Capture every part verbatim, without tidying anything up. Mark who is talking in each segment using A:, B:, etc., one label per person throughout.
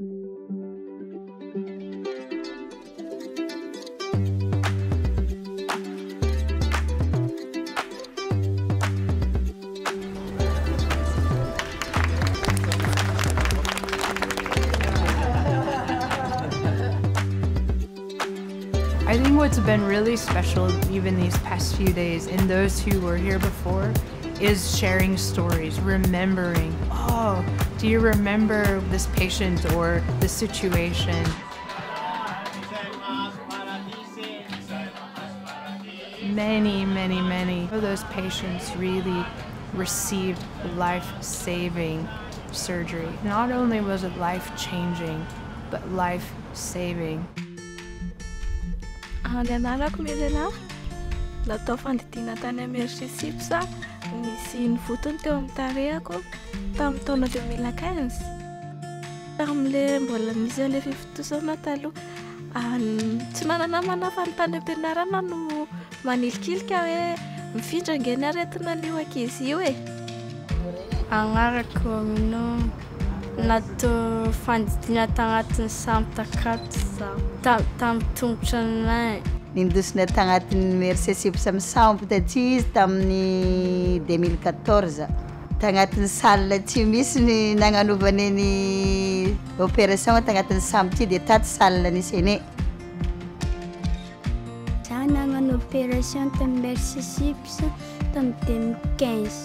A: I think what's been really special even these past few days and those who were here before is sharing stories, remembering, oh, do you remember this patient or this situation? Many, many, many of those patients really received life-saving surgery. Not only was it life-changing, but life-saving.
B: Ny anarako Milena, natao fandidina tany Emergency za, misy nivotony teo amin'ny tarehako tamin'ny taona deux mille quinze. Tamin'ilay mbola misy an'ilay fifotoana taloha, tsy nananamana fa ny tany am-pianarana no manilikilika hoe mifindra nge ny aretina an'io ankizy io e. Agnarako no natao fandidina tagnatin'ny sambo takato za tamin'ny tongotra anay.
C: Nindosina tagnatin'ny Emergency amin'ny sambo taty izy tamin'ny deux mille quatorze. Tagnatin'ny salle tsy misy ny nagnanovany ny opération tagnatin'ny sambo ty dia taty salle nisy ene.
D: Za nagnano opération tamin'ny Emergency tamin'ny deux mille quinze.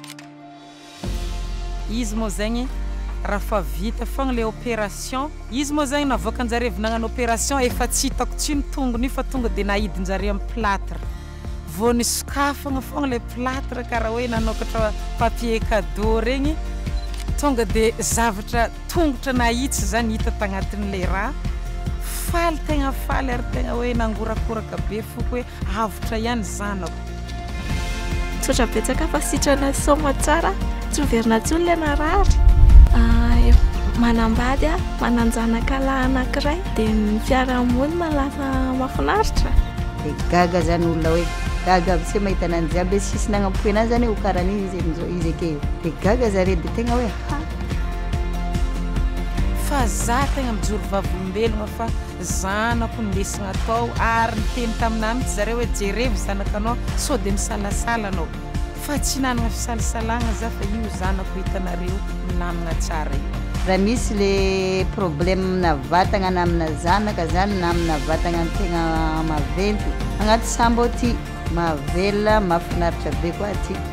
E: Izy moa zegny raha fa vita fogna le opération, izy moa zegny navoaka anjare avy nagnano opération efa tsy hitako tsy ny tongony fa tonga dia nahidinjare amin'ny plâtre. Vao nisokafagna fogna le plâtre karaha hoe nanokatra papier cadeau regny, tonga dia zavatra tongotra nahitsy zany hita tagnatin'le raha. Faly tegna faly ary tegna hoe nangorakoraka be foko hoe avotra ihany zanako.
B: Tsotra betsaka fa sitrana soma tsara, tsy overina intsony le narary. Manambady a, mananjanaka lahy anankiray, dia ny fiarahamonina lasa mahafinaritra.
C: Dia gaga zany olona hoe gaga aby se mahita ananjy aby hoe sisy nagnampoy anazy zany ho karan'izy izy ake. Dia gaga zare dia tegna hoe ha.
E: Fa za tegna mijoro vavolombelogna fa zanako ndesina tao ary niteny taminah mihitsy zareo hoe jerevy zanakanao sao dia misalasala anao. Fa tsy nanana fisalasalagna za fa io zanako hitanareo milamina tsara io.
C: Raha misy le problème amina vatagna na amina zanaka zany na amina vatagna tegna maventy agnaty sambo aty, mahavelona mahafinaritra be koa aty.